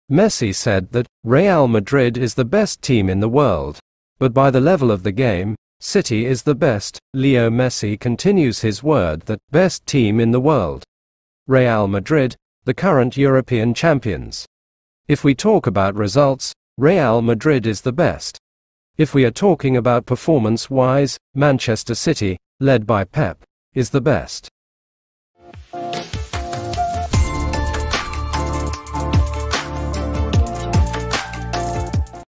Messi said that Real Madrid is the best team in the world. But by the level of the game, City is the best. Leo Messi continues his word that best team in the world. Real Madrid, the current European champions. If we talk about results, Real Madrid is the best. If we are talking about performance-wise, Manchester City, led by Pep, is the best.